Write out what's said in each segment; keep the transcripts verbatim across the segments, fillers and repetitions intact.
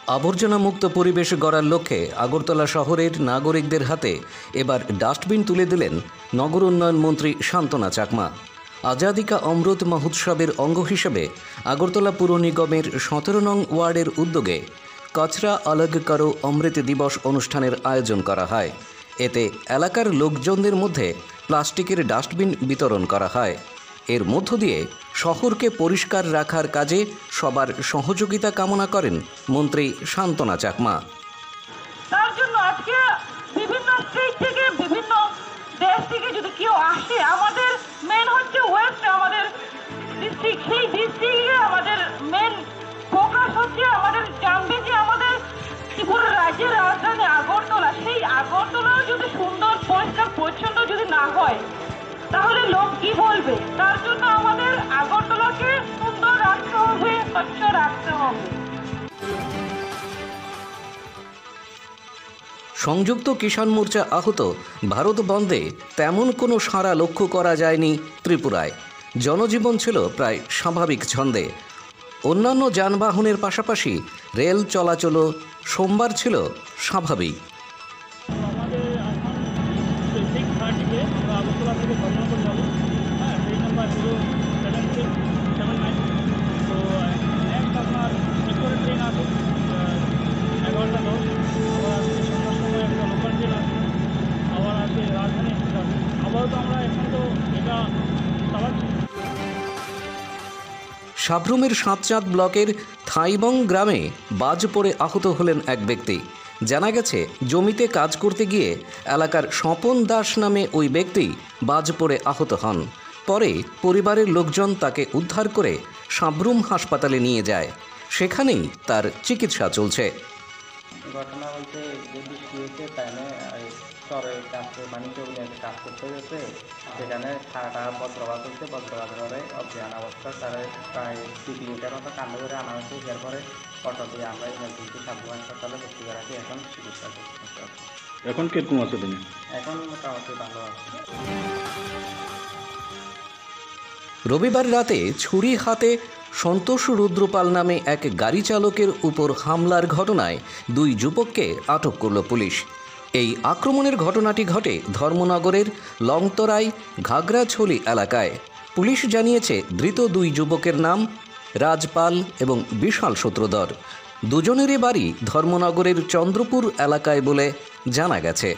আবর্জনা মুক্ত পরিবেশ গড়ার লক্ষ্যে আগরতলা শহরের নাগরিকদের হাতে এবার ডাস্টবিন তুলে দিলেন নগর উন্নয়ন মন্ত্রী শান্তনা চাকমা। আজাদি কা অমৃত মহোৎসবের অঙ্গ হিসেবে আগরতলা পুর নিগমের সতেরো নং ওয়ার্ডের উদ্যোগে কচরা আলগ করো অমৃত দিবস অনুষ্ঠানের আয়োজন করা হয়। এতে এলাকার লোকজনদের মধ্যে প্লাস্টিকের ডাস্টবিন বিতরণ করা হয়। এর মধ্য দিয়ে শহরকে পরিষ্কার রাখার কাজে সবার সহযোগিতা কামনা করেন মন্ত্রী শান্তনা চাকমা। তার জন্য আজকে বিভিন্ন স্টেট থেকে বিভিন্ন দেশ থেকে যদি কেউ আসে, আমাদের মেন হচ্ছে ওয়েস্ট, আমাদের ডিস্ট্রিক্ট, সেই ডিস্ট্রিক্টে আমাদের মেন ফোকাস হচ্ছে আমাদের জানবে যে আমাদের ত্রিপুরা রাজ্যের রাজধানী আগরতলা, সেই আগরতলাও যদি সুন্দর পরিষ্কার পরিচ্ছন্ন যদি না হয় তাহলে লোক কি বলবে? তার জন্য আমাদের আগরতলাকে সুন্দর রাখতে হবে, স্বচ্ছ রাখতে হবে। সংযুক্ত কিষাণ মোর্চা আহত ভারত বন্ধে তেমন কোনো সাড়া লক্ষ্য করা যায়নি ত্রিপুরায়। জনজীবন ছিল প্রায় স্বাভাবিক ছন্দে। অন্যান্য যানবাহনের পাশাপাশি রেল চলাচলও সোমবার ছিল স্বাভাবিক। সাব্রুমের সাতচাঁদ ব্লকের থাইবং গ্রামে বাজ পড়ে আহত হলেন এক ব্যক্তি। জানা গেছে, জমিতে কাজ করতে গিয়ে এলাকার স্বপন দাস নামে ওই ব্যক্তি বাজ পড়ে আহত হন। পরে পরিবারের লোকজন তাকে উদ্ধার করে সাব্রুম হাসপাতালে নিয়ে যায়। সেখানেই তার চিকিৎসা চলছে। ঘটনা বলতে যে বৃষ্টি হয়েছে তাইলে চরের কাছে মানে জমিতে কাজ করতে গেছে, সেখানে সারাটা বজ্রপাত হচ্ছে। বজ্রপাত ধরে অজ্ঞান অবস্থা তারা প্রায় দুই কিলোমিটার মতো কাণ্ড করে আনা হয়েছে। এরপরে অটো দিয়ে আমরা ইমার্জেন্সি সাব্রুম হাসপাতালে ভর্তি করে রাখি, এখন চিকিৎসা করতে। এখন কিরকম আছে তুমি? এখন মোটামুটি ভালো আছে। রবিবার রাতে ছুরি হাতে সন্তোষ রুদ্রপাল নামে এক গাড়ি চালকের উপর হামলার ঘটনায় দুই যুবককে আটক করল পুলিশ। এই আক্রমণের ঘটনাটি ঘটে ধর্মনগরের লংতরাই ঘাগরাছড়ি এলাকায়। পুলিশ জানিয়েছে, ধৃত দুই যুবকের নাম রাজপাল এবং বিশাল সূত্রধর। দুজনেরই বাড়ি ধর্মনগরের চন্দ্রপুর এলাকায় বলে জানা গেছে।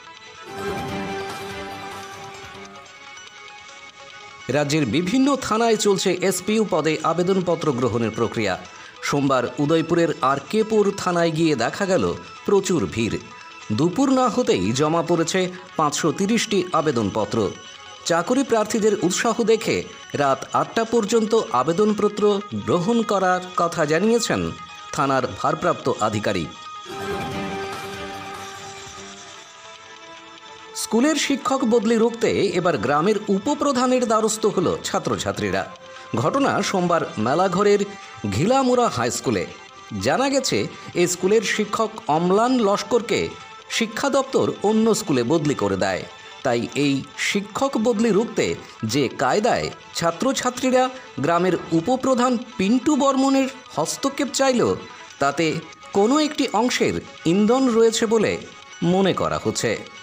রাজ্যের বিভিন্ন থানায় চলছে এসপিইউ পদে আবেদনপত্র গ্রহণের প্রক্রিয়া। সোমবার উদয়পুরের আর কেপুর থানায় গিয়ে দেখা গেল প্রচুর ভিড়। দুপুর না হতেই জমা পড়েছে পাঁচশো তিরিশটি আবেদনপত্র। চাকরি প্রার্থীদের উৎসাহ দেখে রাত আটটা পর্যন্ত আবেদনপত্র গ্রহণ করার কথা জানিয়েছেন থানার ভারপ্রাপ্ত আধিকারিক। স্কুলের শিক্ষক বদলি রুখতে এবার গ্রামের উপপ্রধানের দ্বারস্থ হল ছাত্রছাত্রীরা। ঘটনা সোমবার মেলাঘরের ঘিলামুড়া হাই স্কুলে। জানা গেছে, এই স্কুলের শিক্ষক অম্লান লস্করকে শিক্ষা দপ্তর অন্য স্কুলে বদলি করে দেয়। তাই এই শিক্ষক বদলি রুখতে যে কায়দায় ছাত্রছাত্রীরা গ্রামের উপপ্রধান পিন্টু বর্মনের হস্তক্ষেপ চাইল, তাতে কোনো একটি অংশের ইন্ধন রয়েছে বলে মনে করা হচ্ছে।